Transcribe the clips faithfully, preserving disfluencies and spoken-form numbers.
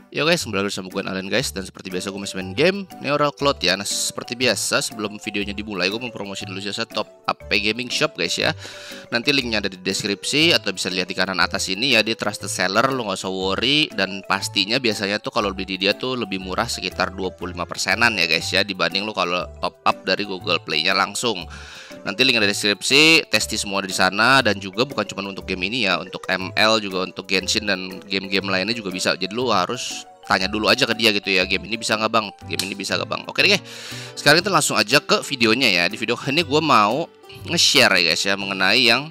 Yo guys, kembali lagi bersama gue Allen guys. Dan seperti biasa gue masih main game Neural Cloud ya. Nah seperti biasa sebelum videonya dimulai gue mau promosi dulu jasa top up gaming shop guys ya. Nanti linknya ada di deskripsi atau bisa lihat di kanan atas ini ya. Dia trusted seller, lo gak usah worry. Dan pastinya biasanya tuh kalau beli di dia tuh lebih murah sekitar dua puluh lima persenan ya guys ya, dibanding lo kalau top up dari Google Play nya langsung. Nanti link ada di deskripsi, testi semua ada di sana. Dan juga bukan cuma untuk game ini ya, untuk M L juga, untuk Genshin dan game-game lainnya juga bisa. Jadi lu harus tanya dulu aja ke dia gitu ya, game ini bisa nggak bang, game ini bisa nggak bang. Oke deh, sekarang kita langsung aja ke videonya ya. Di video ini gue mau nge-share ya guys ya, mengenai yang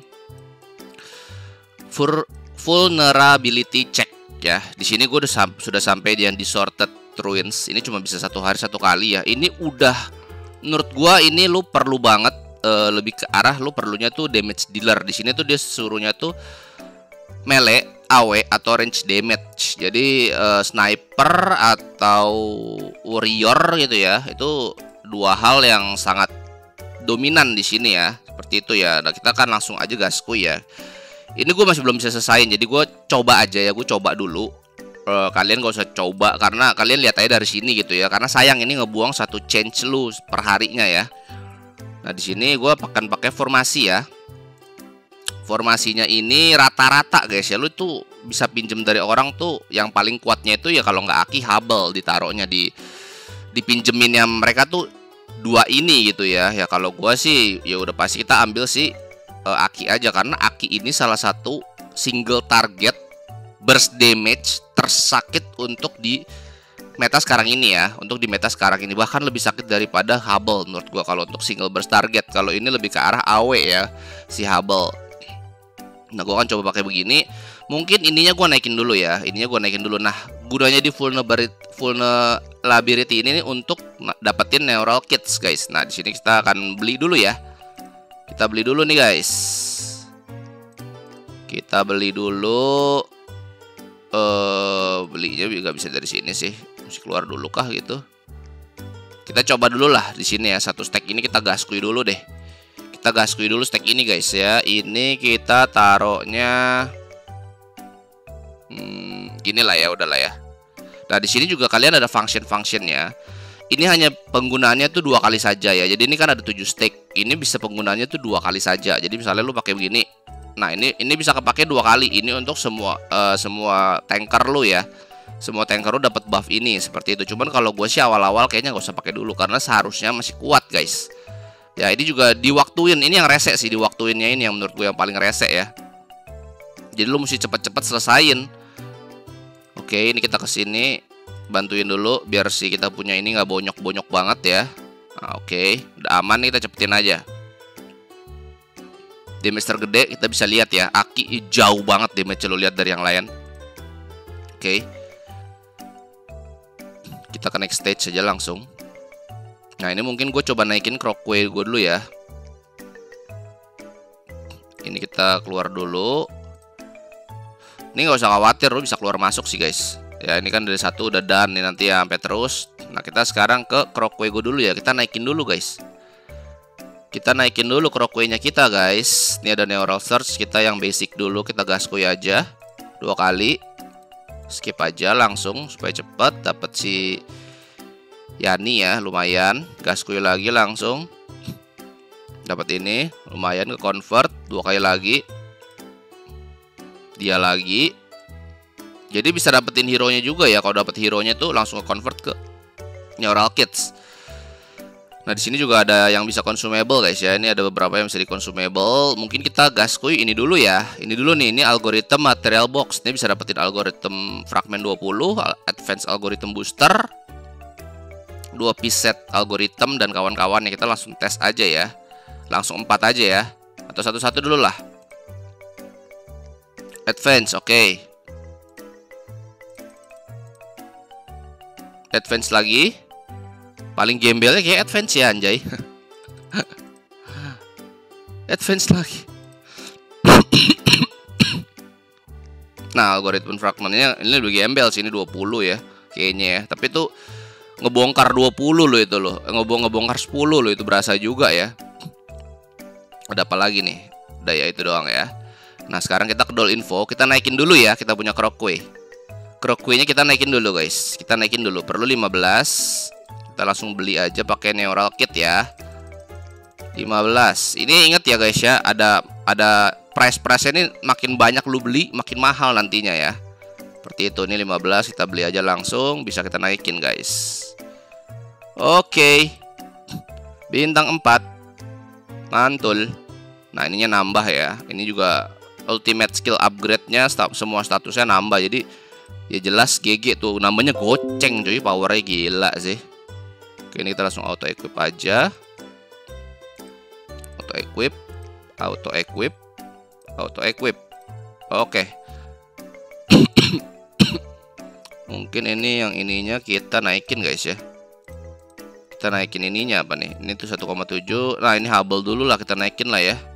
vulnerability check ya. Di sini gue udah sam sudah sampai di yang Distorted Ruins. Ini cuma bisa satu hari satu kali ya. Ini udah, menurut gue ini lu perlu banget. Uh, lebih ke arah lu perlunya tuh damage dealer. Di sini tuh dia suruhnya tuh melee, A W atau range damage. Jadi uh, sniper atau warrior gitu ya. Itu dua hal yang sangat dominan di sini ya. Seperti itu ya. Nah, kita kan langsung aja gaskuy ya. Ini gue masih belum bisa selesaiin. Jadi gue coba aja ya, gue coba dulu. Uh, kalian gak usah coba karena kalian lihat aja dari sini gitu ya. Karena sayang ini ngebuang satu change lu per harinya ya. Nah di sini gue akan pakai formasi ya. Formasinya ini rata-rata guys ya. Lu tuh bisa pinjem dari orang tuh yang paling kuatnya itu ya, kalau nggak Aki, Hubble ditaruhnya di dipinjemin yang mereka tuh dua ini gitu ya. Ya kalau gue sih ya udah pasti kita ambil sih uh, Aki aja, karena Aki ini salah satu single target burst damage tersakit untuk di meta sekarang ini ya. Untuk di meta sekarang ini bahkan lebih sakit daripada Hubble menurut gua kalau untuk single burst target. Kalau ini lebih ke arah A W ya, si Hubble. Nah gua akan coba pakai begini. Mungkin ininya gua naikin dulu ya. Ininya gua naikin dulu. Nah gunanya di vulnerability, vulnerability ini nih untuk dapetin neural kits guys. Nah di sini kita akan beli dulu ya. Kita beli dulu nih guys. Kita beli dulu. Eh uh, belinya juga bisa dari sini sih. Mesti keluar dulu kah gitu. Kita coba dulu lah di sini ya. Satu stack ini kita gaskui dulu deh. Kita gaskui dulu stack ini guys ya. Ini kita taruhnya hmm, gini lah ya, udahlah ya. Nah di sini juga kalian ada function-functionnya. Ini hanya penggunaannya tuh dua kali saja ya. Jadi ini kan ada tujuh stack. Ini bisa penggunaannya tuh dua kali saja. Jadi misalnya lu pakai begini. Nah ini ini bisa kepake dua kali. Ini untuk semua uh, semua tanker lu ya. Semua tanker lu dapat buff ini seperti itu. Cuman kalau gue sih awal-awal kayaknya gak usah pakai dulu karena seharusnya masih kuat guys. Ya ini juga diwaktuin. Ini yang rese sih, diwaktuinnya ini yang menurut gue yang paling rese ya. Jadi lu mesti cepet-cepet selesain. Oke, ini kita kesini bantuin dulu biar si kita punya ini nggak bonyok-bonyok banget ya. Nah, oke, udah aman nih, kita cepetin aja. Damage tergede kita bisa lihat ya. Aki jauh banget damage lo lihat dari yang lain. Oke. Kita ke next stage saja langsung. Nah ini mungkin gue coba naikin Crockway gue dulu ya. Ini kita keluar dulu. Ini nggak usah khawatir, lo bisa keluar masuk sih guys. Ya ini kan dari satu udah done nih, nanti ya sampai terus. Nah kita sekarang ke Crockway gue dulu ya. Kita naikin dulu guys. Kita naikin dulu Crockway-nya kita guys. Ini ada Neural Search, kita yang basic dulu. Kita gaskui aja dua kali. Skip aja langsung supaya cepat dapat si Yani ya, lumayan. Gaskui lagi langsung. Dapat ini, lumayan, ke convert dua kali lagi. Dia lagi. Jadi bisa dapetin hero-nya juga ya. Kalau dapat hero-nya tuh langsung ke convert ke Neural Kits. Nah di sini juga ada yang bisa consumable guys ya. Ini ada beberapa yang bisa di consumable. Mungkin kita gaskui ini dulu ya. Ini dulu nih, ini algorithm material box. Ini bisa dapetin algorithm fragment dua puluh, advance algorithm booster, dua piece set algorithm dan kawan-kawannya. Kita langsung tes aja ya. Langsung empat aja ya. Atau satu-satu dulu lah. Advance, oke. Okay. Advance lagi. Paling gembelnya kayak advance ya anjay. Advance lagi. Nah algoritma fragmentnya ini lebih gembel sih, ini dua puluh ya kayaknya ya. Tapi itu ngebongkar dua puluh loh itu loh. Ngebong ngebongkar sepuluh loh, itu berasa juga ya. Ada apa lagi nih? Udah ya itu doang ya. Nah sekarang kita ke doll info. Kita naikin dulu ya, kita punya Crockway. Krokwi-nya kita naikin dulu guys. Kita naikin dulu. Perlu lima belas. Kita langsung beli aja pakai neural kit ya. lima belas. Ini ingat ya guys ya, ada ada price-price ini makin banyak lu beli, makin mahal nantinya ya. Seperti itu. Ini lima belas, kita beli aja langsung, bisa kita naikin guys. Oke. Bintang empat. Mantul. Nah, ininya nambah ya. Ini juga ultimate skill upgrade-nya, semua statusnya nambah. Jadi ya jelas G G tuh, namanya goceng cuy, powernya gila sih. Oke, ini kita langsung auto equip aja. Auto equip, auto equip, auto equip. Oke. Mungkin ini yang ininya kita naikin guys ya. Kita naikin ininya apa nih? Ini tuh satu koma tujuh. Nah, ini Hubble dulu lah, kita naikin lah ya.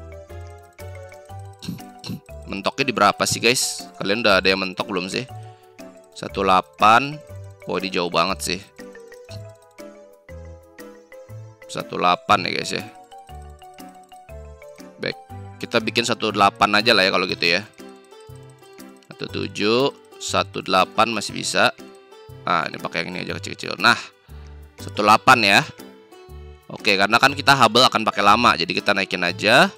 Mentoknya di berapa sih guys? Kalian udah ada yang mentok belum sih? satu koma delapan. Oh, ini jauh banget sih. satu koma delapan ya guys ya. Baik, kita bikin satu koma delapan aja lah ya kalau gitu ya. satu koma tujuh, satu koma delapan masih bisa. Nah, ini pakai yang ini aja kecil-kecil. Nah, satu koma delapan ya. Oke, karena kan kita Hubble akan pakai lama, jadi kita naikin aja.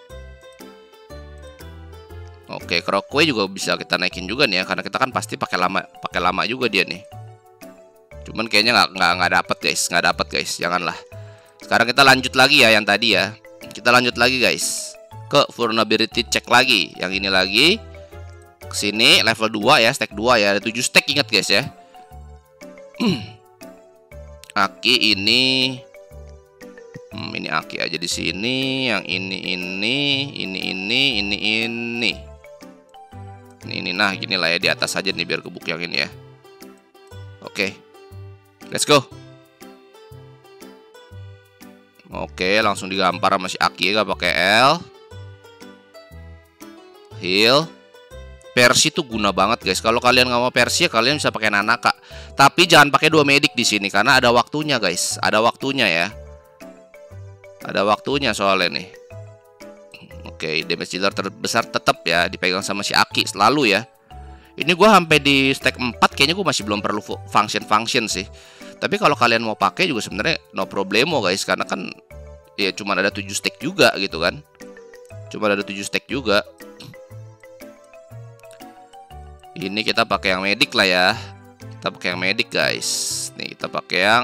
Oke, Krokwi juga bisa kita naikin juga nih ya, karena kita kan pasti pakai lama, pakai lama juga dia nih. Cuman kayaknya nggak nggak nggak dapet guys, nggak dapet guys, janganlah. Sekarang kita lanjut lagi ya yang tadi ya. Kita lanjut lagi guys ke vulnerability check lagi, yang ini lagi. Kesini level dua ya, stack dua ya, ada tujuh stack, ingat guys ya. Aki ini, hmm, ini Aki aja di sini, yang ini ini, ini ini, ini ini. Ini, ini nah gini lah ya, di atas aja nih biar kebuk yang ini ya. Oke, let's go. Oke, langsung digampar sama si Aki, gak pakai L. Heal. Persi tuh guna banget guys. Kalau kalian nggak mau Persi, kalian bisa pakai Nanaka. Tapi jangan pakai dua medik di sini karena ada waktunya guys. Ada waktunya ya. Ada waktunya soalnya nih. Oke, damage dealer terbesar tetap ya dipegang sama si Aki selalu ya. Ini gue sampai di stack empat kayaknya gue masih belum perlu function-function sih. Tapi kalau kalian mau pakai juga sebenarnya no problemo guys, karena kan ya cuma ada tujuh stack juga gitu kan. Cuma ada tujuh stack juga. Ini kita pakai yang medik lah ya. Kita pakai yang medik guys. Nih kita pakai yang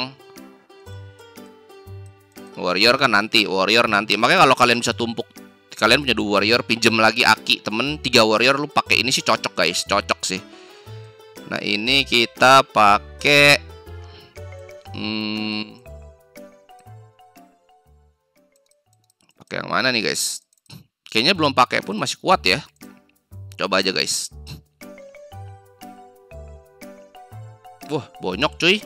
warrior kan nanti, warrior nanti. Makanya kalau kalian bisa tumpuk, kalian punya dua warrior, pinjem lagi Aki temen tiga warrior, lu pakai ini sih cocok guys, cocok sih. Nah ini kita pakai hmm, pakai yang mana nih guys? Kayaknya belum pakai pun masih kuat ya. Coba aja guys. Wah, bonyok cuy.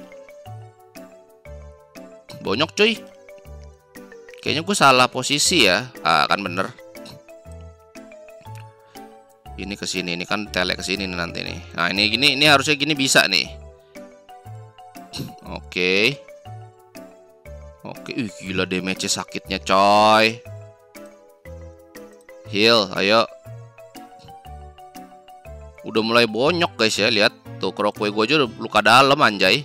Bonyok cuy. Kayaknya gue salah posisi ya. Ah, kan bener. Ini ke sini, ini kan tele ke sini nanti nih. Nah, ini gini, ini harusnya gini bisa nih. Oke. Oke, ih gila damage sakitnya coy. Heal, ayo. Udah mulai bonyok guys ya, lihat. Tuh Krokwi gue aja udah luka dalam anjay.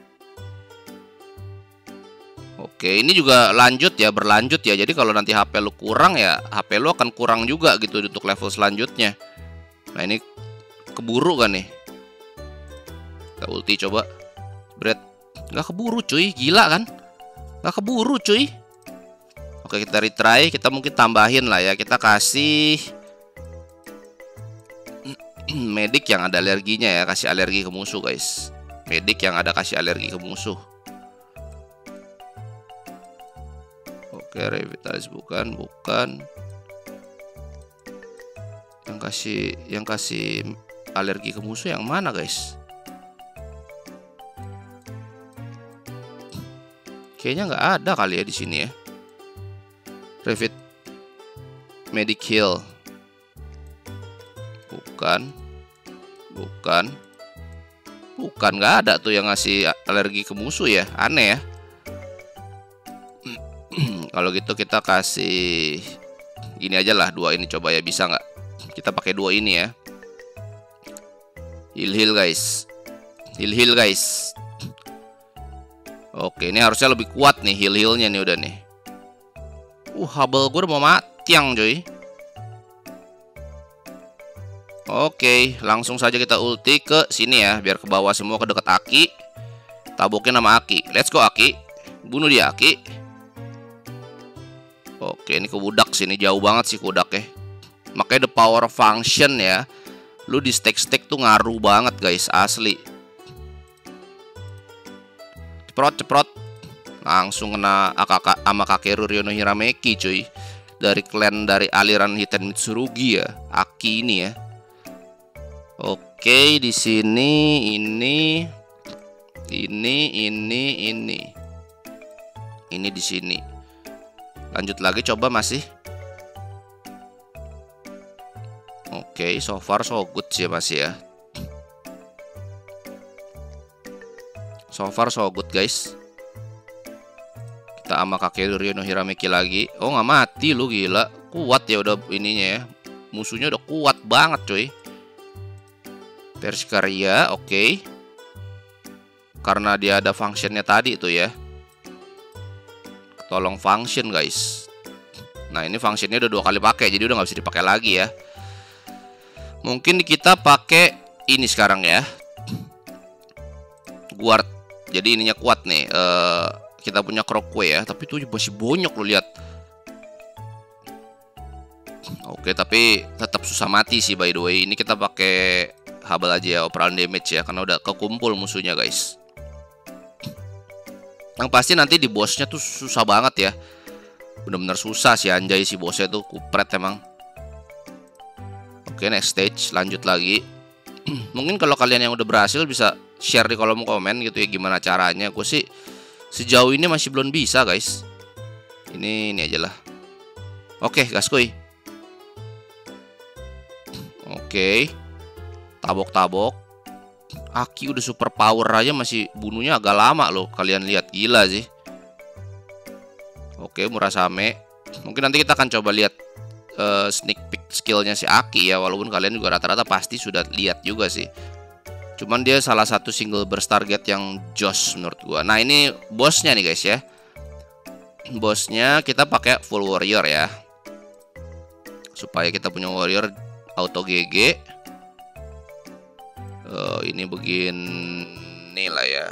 Oke, ini juga lanjut ya, berlanjut ya. Jadi kalau nanti H P lu kurang ya, H P lu akan kurang juga gitu untuk level selanjutnya. Nah, ini keburu kan nih. Kita ulti coba. Bread. Nggak keburu cuy, gila kan? Nggak keburu cuy. Oke, kita retry, kita mungkin tambahin lah ya. Kita kasih medik yang ada alerginya ya, kasih alergi ke musuh guys. Medik yang ada kasih alergi ke musuh. Oke, revitalis bukan, bukan. Yang kasih yang kasih alergi ke musuh yang mana guys? Kayaknya nggak ada kali ya di sini ya. Revit medic heal. Bukan. Bukan. Bukan, nggak ada tuh yang ngasih alergi ke musuh ya. Aneh ya. Kalau gitu kita kasih gini aja lah, dua ini coba ya, bisa nggak? Kita pakai dua ini ya. Heal heal guys. Heal heal guys. Oke, ini harusnya lebih kuat nih heal healnya nih udah nih. Uh, Hubble gue udah mau mati yang coy. Oke, langsung saja kita ulti ke sini ya, biar ke bawah semua, ke dekat Aki. Tabokin sama Aki. Let's go Aki. Bunuh dia Aki. Oke, ini ke budak sini, jauh banget sih kudak ya. Makanya the power function ya. Lu di stack-stack tuh ngaruh banget guys, asli. Ceprot ceprot. Langsung kena Akaka sama Kakeru Ryono Hirameki cuy. Dari clan dari aliran Hiten Mitsurugi ya, Aki ini ya. Oke, di sini ini ini ini ini. Ini di sini. Lanjut lagi coba masih. Oke, so far so good sih masih ya. So far so good guys. Kita sama Kakeru Ryono Hirameki lagi. Oh, nggak mati lu, gila. Kuat ya udah ininya ya. Musuhnya udah kuat banget coy. Persikaria, oke. Okay. Karena dia ada functionnya tadi itu ya. Tolong function guys. Nah, ini functionnya udah dua kali pakai, jadi udah nggak bisa dipakai lagi ya. Mungkin kita pakai ini sekarang ya. Guard. Jadi ininya kuat nih. Uh, kita punya Crockway ya, tapi itu masih bonyok lo lihat. Oke, tapi tetap susah mati sih by the way. Ini kita pakai Hubble aja ya, overall damage ya, karena udah kekumpul musuhnya guys. Yang pasti nanti di bosnya tuh susah banget ya. Bener-bener susah sih anjay si bosnya tuh, kupret emang. Oke, next stage, lanjut lagi. Mungkin kalau kalian yang udah berhasil bisa share di kolom komen gitu ya, gimana caranya. Gue sih sejauh ini masih belum bisa guys. Ini ini aja lah. Oke, gaskui. Oke. Tabok-tabok. Aki udah super power aja masih bunuhnya agak lama loh. Kalian lihat, gila sih. Oke, Murasame. Mungkin nanti kita akan coba lihat uh, sneak peek skillnya si Aki ya. Walaupun kalian juga rata-rata pasti sudah lihat juga sih. Cuman dia salah satu single burst target yang joss menurut gua. Nah, ini bosnya nih guys ya. Bosnya kita pakai full warrior ya. Supaya kita punya warrior auto G G. Uh, ini begini lah ya.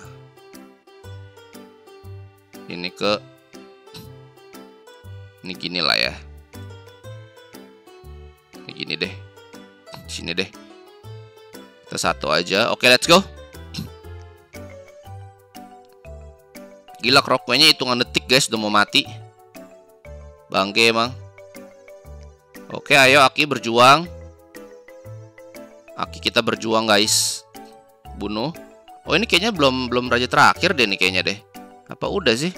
Ini ke ini gini lah ya. Ini gini deh. Sini deh. Kita satu aja. Oke, let's go. Gila, Crockway-nya hitungan detik guys, udah mau mati. Bangke emang. Oke, ayo Aki berjuang. Aki kita berjuang guys. Bunuh. Oh, ini kayaknya belum belum raja terakhir deh nih kayaknya deh. Apa udah sih?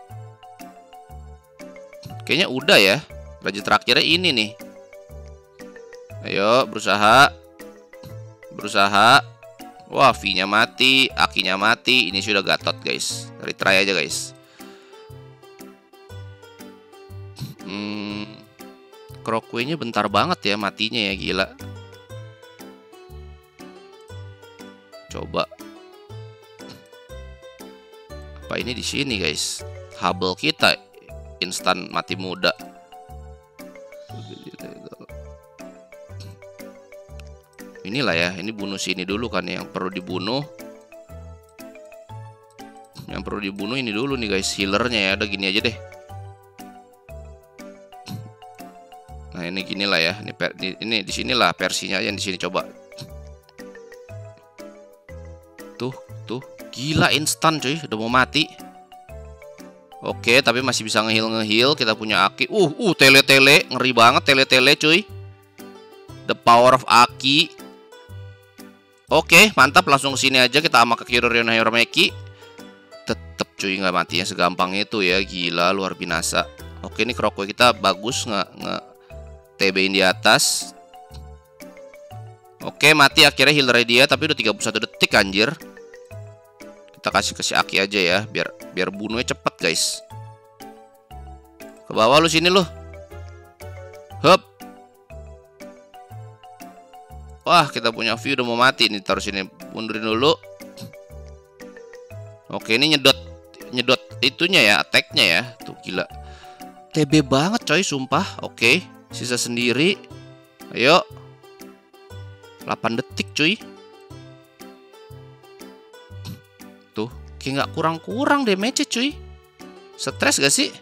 Kayaknya udah ya. Raja terakhirnya ini nih. Ayo berusaha. Berusaha. Wah, V-nya mati, Akinya mati. Ini sudah gatot guys. Retry aja guys. Hmm, Crockway-nya bentar banget ya matinya ya, gila. Coba. Apa ini di sini guys? Hubble kita instan mati muda. Inilah ya, ini bunuh sini dulu kan yang perlu dibunuh. Yang perlu dibunuh ini dulu nih guys, healernya ya. Udah gini aja deh. Nah, ini gini lah ya. Ini per, ini di sinilah versinya yang di sini coba. Tuh, tuh. Gila instan cuy, udah mau mati. Oke, tapi masih bisa ngeheal ngeheal. Kita punya Aki. Uh, uh tele-tele, ngeri banget tele-tele cuy. The power of Aki. Oke, mantap, langsung ke sini aja kita sama Kakeru Ryono Hirameki. Tetep cuy nggak matinya segampang itu ya, gila luar binasa. Oke, ini Crockway kita bagus nggak nge T B-in di atas. Oke, mati akhirnya healer dia, tapi udah tiga puluh satu detik anjir. Kita kasih ke si Aki aja ya, biar biar bunuhnya cepet guys. Ke bawah lu sini lu. Hup. Wah, kita punya view udah mau mati nih. Taruh sini, mundurin dulu. Oke, ini nyedot nyedot itunya ya, attack-nya ya. Tuh gila. T B banget coy, sumpah. Oke, sisa sendiri. Ayo. delapan detik cuy. Tuh, kayak nggak kurang-kurang damage-nya cuy. Stres gak sih?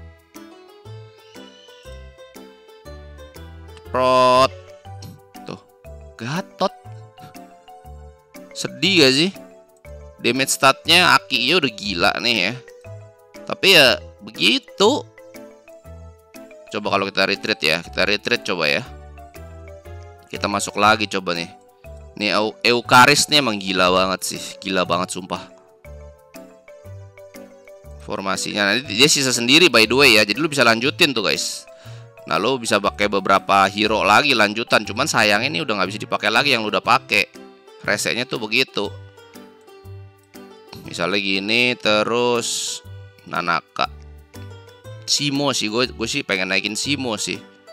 Prot. Tuh, gatot. Sedih gak sih? Damage statnya Aki-nya udah gila nih ya. Tapi ya begitu. Coba kalau kita retreat ya. Kita retreat coba ya. Kita masuk lagi coba nih. Nih Eukaris nih emang gila banget sih. Gila banget sumpah. Formasinya nanti dia sisa sendiri by the way ya. Jadi lu bisa lanjutin tuh guys. Nah lu bisa pakai beberapa hero lagi lanjutan. Cuman sayang ini udah nggak bisa dipakai lagi yang lu udah pakai. Resetnya tuh begitu. Misalnya gini terus Nanaka, Simo sih gue gue sih pengen naikin Simo sih.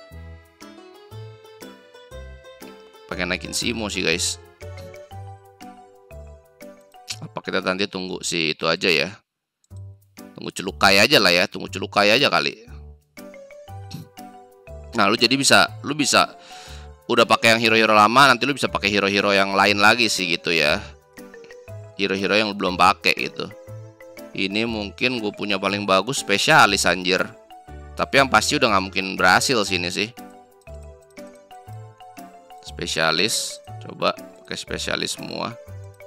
Pengen naikin Simo sih guys. Apa kita nanti tunggu sih itu aja ya. Tunggu celukai aja lah ya, tunggu celukai aja kali. Nah, lu jadi bisa lu bisa udah pakai yang hero-hero lama, nanti lu bisa pakai hero-hero yang lain lagi sih gitu ya. Hero-hero yang belum pakai gitu. Ini mungkin gue punya paling bagus spesialis anjir. Tapi yang pasti udah nggak mungkin berhasil sini sih. Spesialis, coba pakai spesialis semua.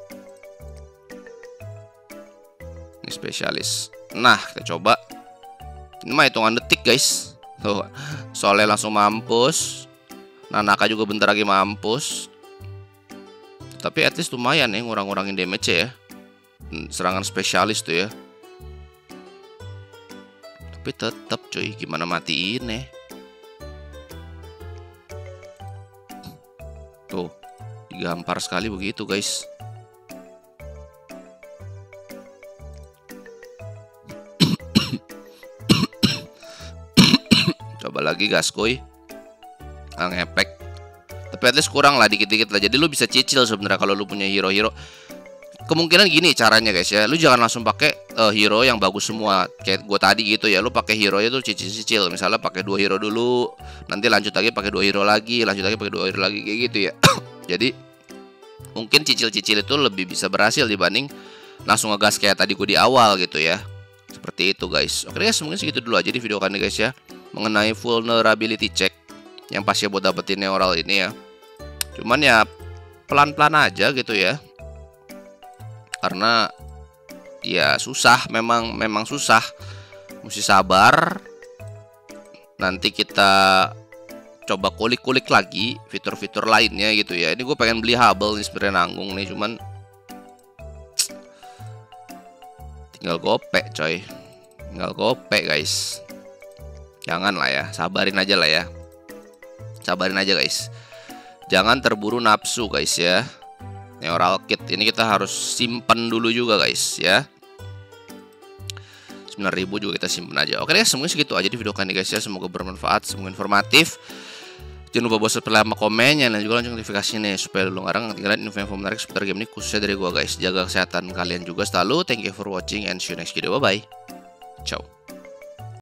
Ini spesialis. Nah, kita coba. Ini mah hitungan detik guys. Tuh, soalnya langsung mampus. Nanaka juga bentar lagi mampus. Tapi at least lumayan ya ngurang-ngurangin damage ya. Serangan spesialis tuh ya. Tapi tetap cuy, gimana matiin ya? Tuh, digampar sekali begitu guys. Coba lagi gaskoi. Ah, ngepek. Tapi at least kurang lah dikit-dikit lah. Jadi lu bisa cicil sebenarnya kalau lu punya hero-hero. Kemungkinan gini caranya guys ya. Lu jangan langsung pakai uh, hero yang bagus semua. Kayak gue tadi gitu ya. Lu pakai hero itu cicil-cicil. Misalnya pakai dua hero dulu, nanti lanjut lagi pakai dua hero lagi, lanjut lagi pakai dua hero lagi kayak gitu ya. Jadi mungkin cicil-cicil itu lebih bisa berhasil dibanding langsung ngegas kayak tadi gue di awal gitu ya. Seperti itu guys. Oke guys, mungkin segitu dulu aja di video kali ini guys ya. Mengenai vulnerability check yang pasti buat dapetin neural ini ya. Cuman ya pelan-pelan aja gitu ya. Karena ya susah, memang memang susah. Mesti sabar. Nanti kita coba kulik-kulik lagi fitur-fitur lainnya gitu ya. Ini gue pengen beli Hubble nih sebenarnya nanggung nih, cuman tinggal gopek coy. Tinggal gopek guys. Jangan lah ya, sabarin aja lah ya. Sabarin aja guys. Jangan terburu nafsu guys ya. Neural kit ini kita harus simpen dulu juga guys ya. sembilan ribu juga kita simpen aja. Oke guys, semoga segitu aja di video kali ini guys ya. Semoga bermanfaat, semoga informatif. Jangan lupa buat subscribe, like, komen, dan juga lonceng notifikasi nih supaya lu nggak ketinggalan info-info menarik seputar game ini khususnya dari gua guys. Jaga kesehatan kalian juga selalu. Thank you for watching and see you next video. Bye bye. Ciao.